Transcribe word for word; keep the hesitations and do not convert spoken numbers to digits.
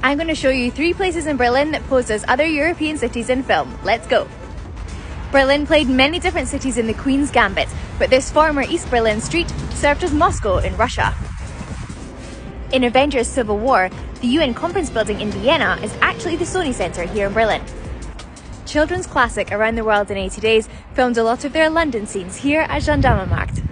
I'm going to show you three places in Berlin that posed as other European cities in film. Let's go! Berlin played many different cities in the Queen's Gambit, but this former East Berlin street served as Moscow in Russia. In Avengers Civil War, the U N Conference Building in Vienna is actually the Sony Centre here in Berlin. Children's classic Around the World in eighty days filmed a lot of their London scenes here at Gendarmenmarkt.